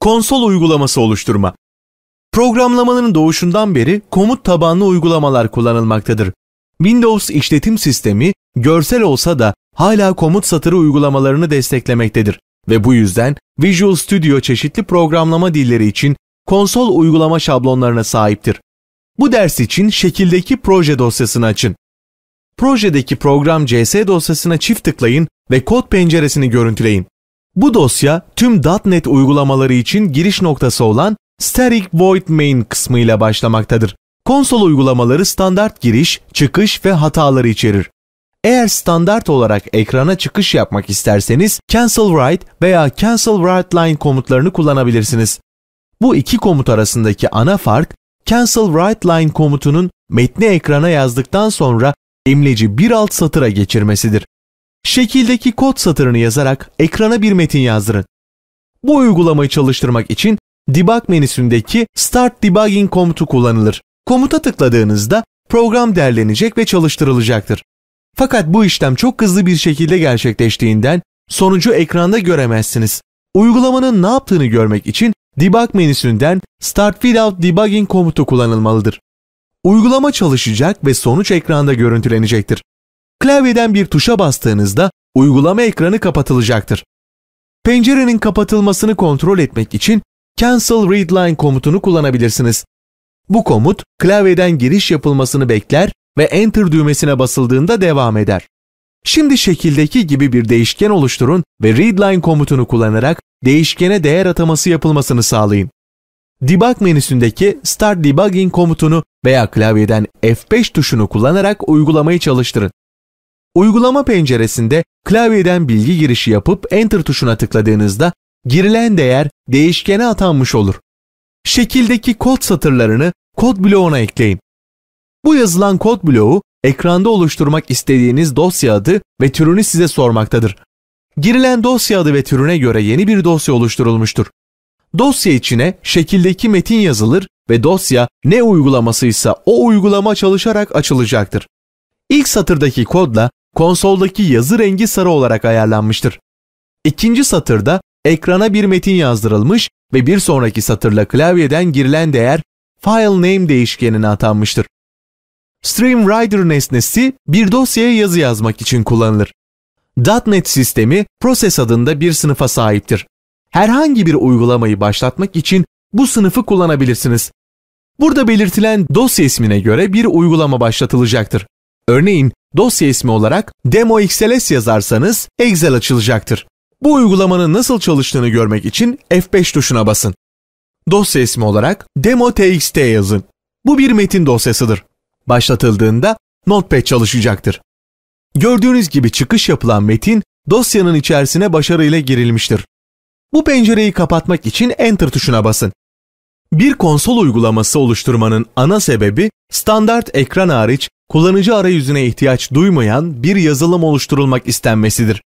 Konsol uygulaması oluşturma. Programlamanın doğuşundan beri komut tabanlı uygulamalar kullanılmaktadır. Windows işletim sistemi görsel olsa da hala komut satırı uygulamalarını desteklemektedir ve bu yüzden Visual Studio çeşitli programlama dilleri için konsol uygulama şablonlarına sahiptir. Bu ders için şekildeki proje dosyasını açın. Projedeki program CS dosyasına çift tıklayın ve kod penceresini görüntüleyin. Bu dosya tüm .NET uygulamaları için giriş noktası olan Static Void Main kısmıyla başlamaktadır. Konsol uygulamaları standart giriş, çıkış ve hataları içerir. Eğer standart olarak ekrana çıkış yapmak isterseniz Cancel Write veya Cancel Write Line komutlarını kullanabilirsiniz. Bu iki komut arasındaki ana fark, Cancel Write Line komutunun metni ekrana yazdıktan sonra imleci bir alt satıra geçirmesidir. Şekildeki kod satırını yazarak ekrana bir metin yazdırın. Bu uygulamayı çalıştırmak için Debug menüsündeki Start Debugging komutu kullanılır. Komuta tıkladığınızda program derlenecek ve çalıştırılacaktır. Fakat bu işlem çok hızlı bir şekilde gerçekleştiğinden sonucu ekranda göremezsiniz. Uygulamanın ne yaptığını görmek için Debug menüsünden Start Without Debugging komutu kullanılmalıdır. Uygulama çalışacak ve sonuç ekranda görüntülenecektir. Klavyeden bir tuşa bastığınızda uygulama ekranı kapatılacaktır. Pencerenin kapatılmasını kontrol etmek için Cancel Read Line komutunu kullanabilirsiniz. Bu komut klavyeden giriş yapılmasını bekler ve Enter düğmesine basıldığında devam eder. Şimdi şekildeki gibi bir değişken oluşturun ve Read Line komutunu kullanarak değişkene değer ataması yapılmasını sağlayın. Debug menüsündeki Start Debugging komutunu veya klavyeden F5 tuşunu kullanarak uygulamayı çalıştırın. Uygulama penceresinde klavyeden bilgi girişi yapıp Enter tuşuna tıkladığınızda girilen değer değişkene atanmış olur. Şekildeki kod satırlarını kod bloğuna ekleyin. Bu yazılan kod bloğu ekranda oluşturmak istediğiniz dosya adı ve türünü size sormaktadır. Girilen dosya adı ve türüne göre yeni bir dosya oluşturulmuştur. Dosya içine şekildeki metin yazılır ve dosya ne uygulamasıysa o uygulama çalışarak açılacaktır. İlk satırdaki kodla konsoldaki yazı rengi sarı olarak ayarlanmıştır. İkinci satırda ekrana bir metin yazdırılmış ve bir sonraki satırla klavyeden girilen değer File Name değişkenine atanmıştır. StreamRider nesnesi bir dosyaya yazı yazmak için kullanılır. .NET sistemi Process adında bir sınıfa sahiptir. Herhangi bir uygulamayı başlatmak için bu sınıfı kullanabilirsiniz. Burada belirtilen dosya ismine göre bir uygulama başlatılacaktır. Örneğin dosya ismi olarak Demo.xls yazarsanız Excel açılacaktır. Bu uygulamanın nasıl çalıştığını görmek için F5 tuşuna basın. Dosya ismi olarak Demo.txt yazın. Bu bir metin dosyasıdır. Başlatıldığında Notepad çalışacaktır. Gördüğünüz gibi çıkış yapılan metin dosyanın içerisine başarıyla girilmiştir. Bu pencereyi kapatmak için Enter tuşuna basın. Bir konsol uygulaması oluşturmanın ana sebebi standart ekran hariç kullanıcı arayüzüne ihtiyaç duymayan bir yazılım oluşturulmak istenmesidir.